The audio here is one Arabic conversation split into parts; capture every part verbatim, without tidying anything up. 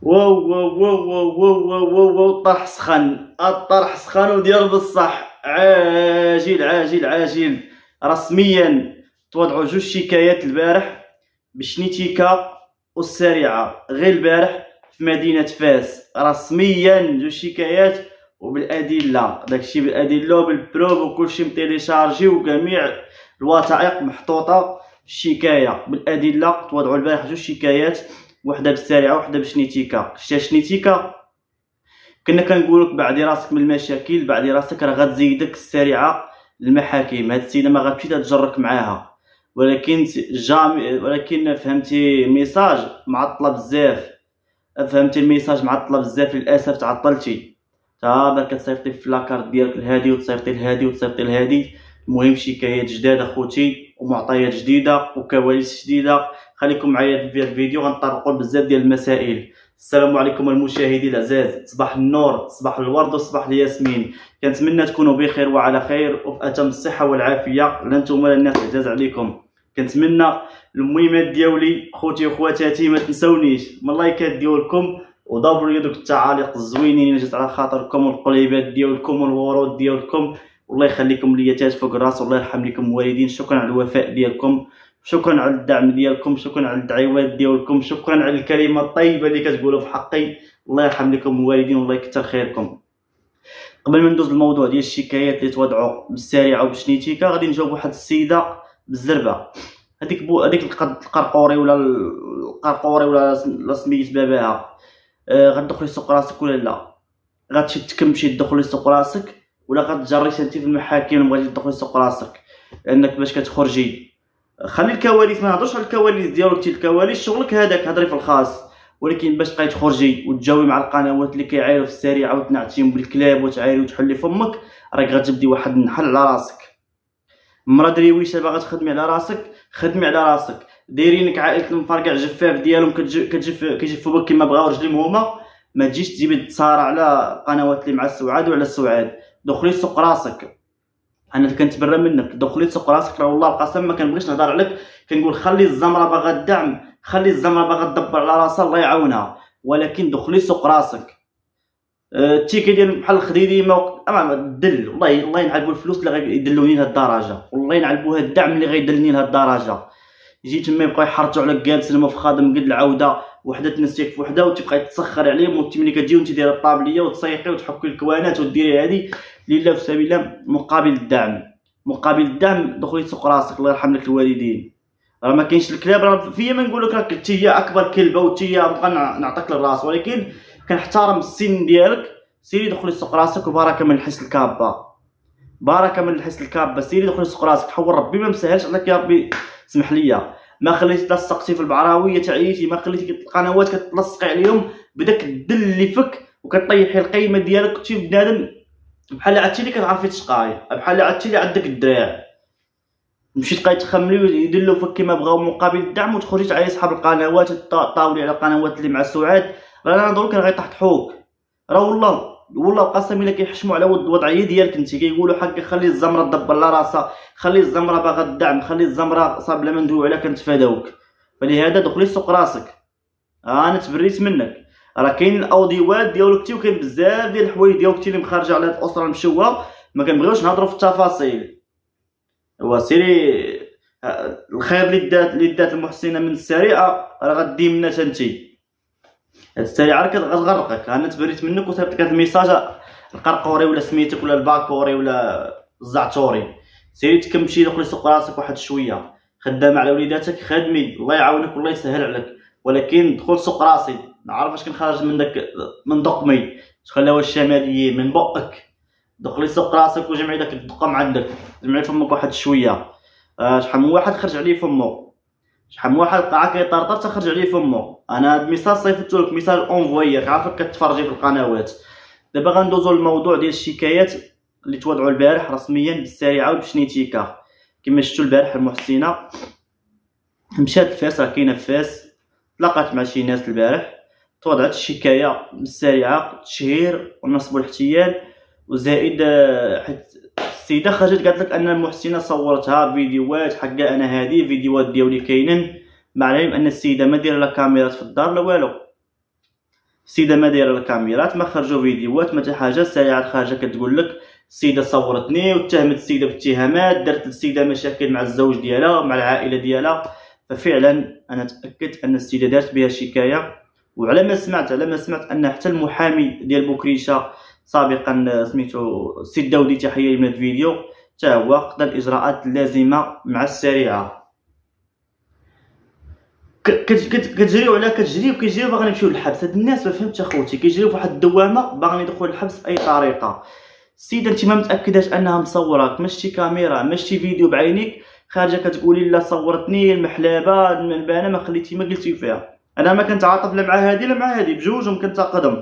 واو واو واو واو واو واو واو واو الطرح سخن، الطرح سخن وديال بصح. عاجل عاجل عاجل. رسميا توضعوا جوج شكايات البارح بشنيتيكا والسريعه، غير البارح في مدينه فاس. رسميا جوج شكايات وبالادله، داكشي بالادله وبالبروف وكلشي متيليشارجي وجميع الوثائق محطوطه في الشكايه بالادله. توضعوا البارح جوج شكايات، وحده بالسريعه وحده بشنيتيكا. شتي شنيتيكا كنا كنقولك بعدي راسك من المشاكل، بعدي راسك راه غتزيدك السريعه المحاكم. هاد السيده ما غتمشي تجرك معاها، ولكن جامي ولكن فهمتي الميساج معطله بزاف، فهمتي الميساج معطله بزاف للاسف. تعطلتي تا كتصيفطي في لاكارت ديالك الهادي وتصيفطي الهادي وتصيفطي الهادي. المهم شكايات جداد اخوتي ومعطيات جديده وكواليس جديده. خليكم معايا في الفيديو غنطرقوا بزاف ديال المسائل. السلام عليكم المشاهدين الاعزاء، صباح النور، صباح الورد وصباح الياسمين. كنتمنى تكونوا بخير وعلى خير وفي اتم الصحه والعافيه. لا نتوما لا الناس عزاز عليكم. كنتمنى المهمات ديالي خوتي وخواتاتي ما تنسونيش من اللايكات ديالكم ودبروا دوك التعاليق الزوينين اللي جات على خاطركم والقليبات ديالكم والورود ديالكم. والله يخليكم ليا تاج فوق الراس، والله يرحم لكم الوالدين. شكرا على الوفاء ديالكم، شكرا على الدعم ديالكم، شكرا على الدعوات ديالكم، شكرا على الكلمه الطيبه اللي كتقولوا في حقي. الله يرحم لكم الوالدين والله يكثر خيركم. قبل ما ندوز الموضوع ديال الشكايات اللي توضعوا بالسريعه وبشنيتيكا، غادي نجاوب واحد السيده بالزربه. هذيك بو هذيك القرقوري ولا القرقوري ولا سميت باباها، آه غتدخلي سوق راسك ولا لا؟ غتمشي تكمشي تدخلي سوق راسك ولا غتجري انت في المحاكم بغيتي تدخلي سوق راسك؟ لانك باش كتخرجي خلي الكواليس، ما نهضرش على الكواليس ديالك، انت الكواليس شغلك هذاك، هضري في الخاص. ولكن باش تبقاي تخرجي وتجاوبي مع القنوات اللي كيعايروا في السريعه وتنعتيهم بالكلاب وتعايري وتحلي فمك، راك غتبدي واحد النحل على راسك. مرا دريويشه باغا تخدمي على راسك، خدمي على راسك. دايرينك عائله المفرقع الجفاف ديالهم كتجف كيجفوا بك كما بغاو رجليهم هما. ما تجيش تجيبي تصارع على القنوات اللي مع السعاد وعلى السعاد. دخلي سوق راسك، انا كنتبرى منك. دخلي سوق راسك، راه والله القسم ما كنبغيش نهضر عليك. كنقول خلي الزمره باغا الدعم، خلي الزمره باغا تدبر على راسها الله يعاونها، ولكن دخلي سوق راسك. التيكي ديال بحال الخديديمه اما الدل، والله الله ينعلبوا الفلوس اللي غيدلوني لهاد الدرجه، والله ينعلبوا هاد الدعم اللي غيدلني لهاد الدرجه. يجي تما يبقاو يحرجوا على جالس المفخادم قد العوده، وحده تنسيك في وحده وتبقاي تسخر عليهم. وانت ملي كتجي وانت دايره الطابليه وتصيقي وتحكي الكوانات وديري هادي لله في سبيل الله مقابل الدعم. مقابل الدعم دخلي سوق راسك، الله يرحم لك الوالدين. راه ما كاينش الكلاب، راه فيا ما نقول لك راك انت هي اكبر كلبه وانت هي نبقى نعطيك للراس، ولكن كنحترم السن ديالك. سيري دخلي سوق راسك وبركه من الحس الكابه، بركه من الحس الكابه. سيري دخلي سوق راسك، حول ربي ما مسهلش عليك يا ربي. اسمح لي، ما خليتي تلصقتي في البعراويه تعيتي، ما خليتي القنوات كتلصقي عليهم بداك الدل اللي فك وكطيحي القيمه ديالك. كنتي بنادم بحال عرفتي اللي كتعرفي تشقاي، بحال عرفتي اللي عندك الدراع. مشيت تبقاي تخملي ويدلوا فيك كما بغاو مقابل الدعم، وتخرجي تعايري صحاب القنوات وتطاولي على القنوات اللي مع السعاد. راه نهضروا كان غيطحطحوك. راه والله والله قسم الا كيحشموا على الوضعيه ديالك انت، كيقولوا حق خلي الزمره تدبر على راسها، خلي الزمره باغا الدعم، خلي الزمره صاب بلا ما ندويو عليها كنتفاداوك. فلهذا دخلي سوق راسك. ها انا تبريت منك. راه كاين الاوديوات ديالك وكاين بزاف ديال الحوايج ديالك اللي مخرجه على هاد الاسره المشوهه، ما كنبغيوش نهضروا في التفاصيل. هو سيري الخير اللي دات اللي دات المحسنه من السريعه راه غدي منها حتى انتي. هاد السريعه راه كتغرقك. انا تبريت منك وصيفطت لك الميساج القرقوري ولا سميتك ولا الباكوري ولا الزعتوري. سيري تكمشي دخلي سوق راسك واحد شويه، خدامه على وليداتك، خدمي الله يعاونك والله يسهل عليك. ولكن دخل سوق راسي، نعرف اش كنخرج من داك من دقمي، خلاوها الشماليين من بقك. دخلي سوق راسك وجمعي داك الدقم عندك، جمعي فمك واحد شويه. آه شحال من واحد خرج عليه فمو، شحال من واحد قاع كيطرطر تخرج عليه فمو. انا هاد الميساج صيفطت لك ميساج اونفويي، عارفك كتفرجي في القنوات. دابا غندوزو للموضوع ديال الشكايات اللي توضعوا البارح رسميا بالسريعه وبشنيتيكا. كما شفتوا البارح المحسنه مشات لفاس، راه كاينه فاس، تلاقات مع شي ناس البارح، توضعت الشكايه بالسريعه تشهير ونصب الاحتيال. وزائد حيت السيده خرجت قالت لك ان المحسنه صورتها فيديوهات حقا، انا هذه فيديوهات ديالي كاينين، مع العلم ان السيده ما دايره لا كاميرات في الدار لا والو. السيده ما دايره الكاميرات، ما خرجوا فيديوهات، ما حتى حاجه. السريعه خارجه كتقول لك السيده صورتني واتهمت السيده باتهامات، درت للسيده مشاكل مع الزوج ديالها مع العائله ديالها. ففعلا انا تاكدت ان السيده دارت بها شكايه. وعلى ما سمعت على ما سمعت ان حتى المحامي ديال بوكريشه سابقا سميتو السي داودي، تحيه من الفيديو، حتى هو خدا الاجراءات اللازمه مع السريعه. كتجريو على كتجريو كيجريو باغيين يمشيو للحبس. هاد الناس ما فهمتش اخوتي، كيجريو فواحد الدوامه باغيين يدخلوا للحبس باي طريقه. السيده انت ما متاكداش انها مصوراك، ما شتي كاميرا ما شتي فيديو بعينيك، خارجه كتقولي لا صورتني المحلابه الملبانه ما خليتي ما قلتي فيها. انا ما كنت عاطف لا مع هذه لا مع هذه، بجوجهم كنتقدم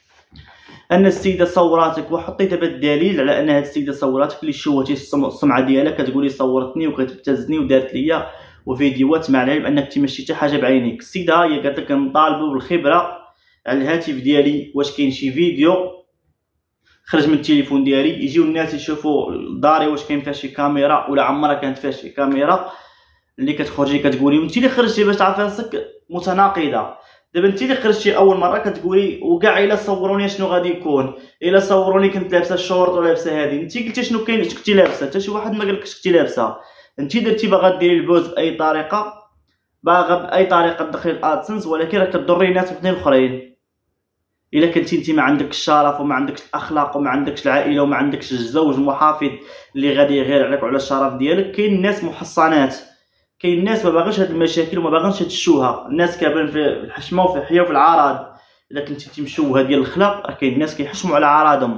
ان السيده صوراتك. وحطي دابا الدليل على ان هاد السيده صوراتك اللي شوهتي السمعه ديالها، كتقولي صورتني وكتبتزني ودارت ليا وفيديوهات مع العلم انك انت ما شتي حتى حاجه بعينيك. السيده هي قالت لك نطالبوا بالخبره على الهاتف ديالي، واش كاين شي فيديو خرج من التليفون ديالي يجيو الناس يشوفوا داري واش كاين فيها شي كاميرا ولا عمرها كانت فيها شي كاميرا اللي كتخرجي كتقولي. وانت اللي خرجتي باش تعرفي راسك متناقضه. دابا انت اللي خرجتي اول مره كتقولي وكاع الا صوروني شنو غادي يكون، الا صوروني كنت لابسه الشورت ولا لابسه هذه. انت قلتي شنو كاين كنتي لابسه، حتى شي واحد ما قالكش كنتي لابسه. انت درتي باغا ديري البوز باي طريقه، باغا باي طريقه تدخلي الادسنس، ولكن راه كضري ناس وحدين اخرين. الا كنتي انت ما عندكش الشرف وما عندكش الاخلاق وما عندكش العائله وما عندكش الزوج محافظ اللي غادي يغير عليك وعلى الشرف ديالك. كاين ناس محصنات، كاين ناس ما باغاش هاد المشاكل وما باغاش هاد الشوهه. الناس كابرين في الحشمه وفي الحياه وفي العراض. الا كنتي انت مشوهه ديال الاخلاق راه كاين الناس كيحشموا على عراضهم.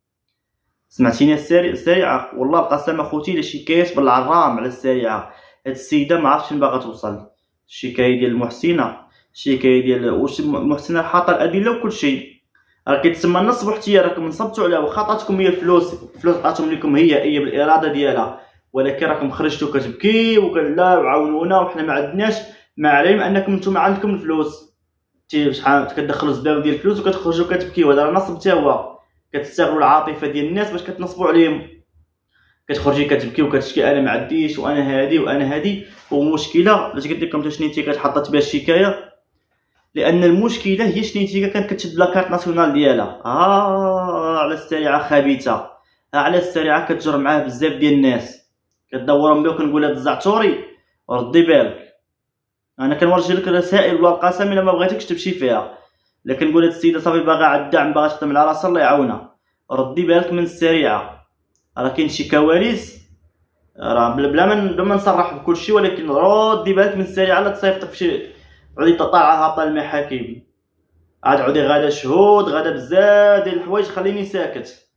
سمعتيني السريعه؟ والله القسم اخوتي الا شكايات بالعرام على السريعه. هاد السيده ما عرفتش فين باغا توصل. الشكايه ديال المحسنه، الشكايه ديال واش المحسنه حاطه الادله وكل شيء، راه كيتسمى نصب واحتيال. راكم نصبتوا عليها واخا عطاتكم هي الفلوس، الفلوس عطاتهم لكم هي هي بالاراده ديالها، ولكن راكم خرجتوا كتبكي وكلا وعاونونا وحنا ما عندناش، مع العلم انكم نتوما عندكم الفلوس. تي شحال كتدخلوا زباب ديال الفلوس وكتخرجوا كتبكيو. هذا راه نصب حتى هو، كتستغلوا العاطفه ديال الناس باش كتنصبوا عليهم. كتخرجي كتبكي وكتشكي انا ما عنديش وانا هادي وانا هادي. ومشكله باش قلت لكم حتى شنيتي كتحطت بها الشكايه، لان المشكله هي شنيتي كانت كتشد لاكارت ناسيونال ديالها. اه على السريعه خبيثه، على السريعه كتجر معاه بزاف ديال الناس، كدورهم بها وكنقول هاد الزعتوري ردي بالك. انا كنورجي لك رسائل والله القسم الا ما بغيتكش تمشي فيها، لكن نقول هاد السيده صافي باغا على الدعم باغا تخدم على راسها الله يعاونها. ردي بالك من السريعه، راه كاين شي كواليس راه بلا بلا ما بلا ما نصرح بكل شيء، ولكن ردي بالك من السريعه لا تصيفطك في شي عودي طالعه هابطه المحاكم، عاد عودي غادا شهود غادا بزاف ديال الحوايج. خليني ساكت.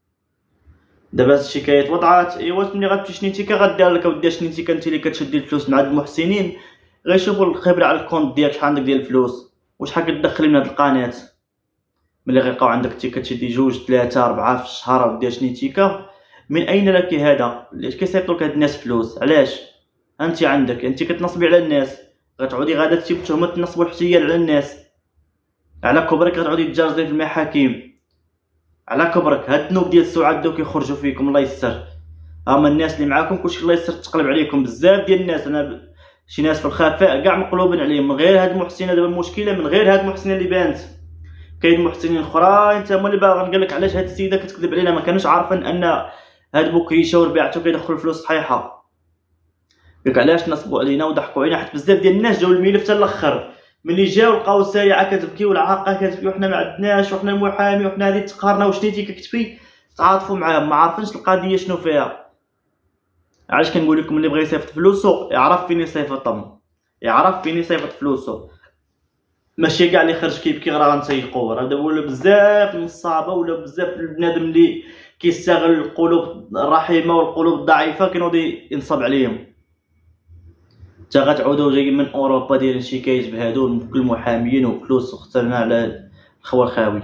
دابا هاد الشكايات وضعات. ايوا ملي غتمشي شنيتيكا غدير لك اودي شنيتيكا انت اللي كتشدي الفلوس مع هاد المحسنين، غيشوفوا الخبره على الكونت ديالك شحال عندك ديال الفلوس وشحال كتدخلي من هاد القناه. ملي غيلقاو عندك انت كتشدي جوج ثلاثه اربعه في الشهر ودير شنيتيكا، من اين لك هذا؟ علاش كيصيفطوا لك هاد الناس فلوس؟ علاش؟ انت عندك انت كتنصبي على الناس، غتعودي غادا تجيب تهمه النصب والاحتيال على الناس، على كبرك غتعودي تجازي في المحاكم على كبرك. هاد الذنوب ديال السعاد دوك يخرجوا فيكم الله يستر. اما الناس اللي معاكم كلشي الله يستر تقلب عليكم. بزاف ديال الناس انا ب... شي ناس في الخفاء كاع مقلوبين عليهم من غير هاد المحسنه. دابا المشكله من غير هاد المحسنه اللي بانت، كاين محسنين اخرى انت هما اللي باغي نقول لك علاش هاد السيده كتكذب علينا. ما كانوش عارفين ان هاد بوكريشه وربيعته كيدخلوا الفلوس صحيحه. قالك علاش نصبوا علينا وضحكوا علينا، حيت بزاف ديال الناس جاو الملف حتى الاخر. ملي جاو لقاو السريعه كتبكي والعاقه كتبكي وحنا ما عندناش وحنا المحامي وحنا هذه تقارنا وشنيتي كتبكي، تعاطفوا معاهم ما عارفينش القضيه شنو فيها. علاش كنقول لكم اللي بغى يصيفط فلوسو يعرف فين يصيفطهم، يعرف فين يصيفط فلوسو، ماشي كاع اللي خرج كيبكي راه غنسيقوه. راه دابا ولا بزاف نصابه ولا بزاف البنادم اللي كيستغل القلوب الرحيمه والقلوب الضعيفه كينوض ينصب عليهم. تا غتعودوا جايين من اوروبا دايرين شكايات بهادو كل محاميين وفلوس وخسرنا على الخوا الخاوي.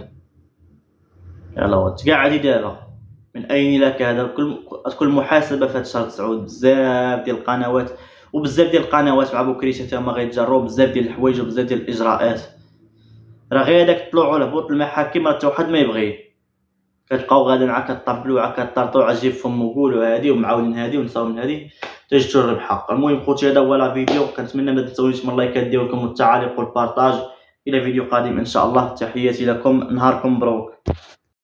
يلا وات كاع عادي دابا من اين لك هذا؟ كل كل محاسبه في هاد شهر تسعود. بزاف ديال القنوات وبزاف ديال القنوات مع بوكريشه تا هما غيتجروا بزاف ديال الحوايج وبزاف ديال الاجراءات. راه غير هذاك الطلوع والهبوط المحاكم راه حتى واحد ما يبغي. كتلقاو غادا معاك كطبلوا عا كطرطوا على جيب فم وقولوا هادي ومعاونين هادي ونساو من هادي تجدوا الربحه. المهم خوتي هذا هو لا فيديو، كنتمنى ما تنساونيش من اللايكات ديالكم والتعاليق والبارطاج. الى فيديو قادم ان شاء الله. تحياتي لكم، نهاركم مبروك.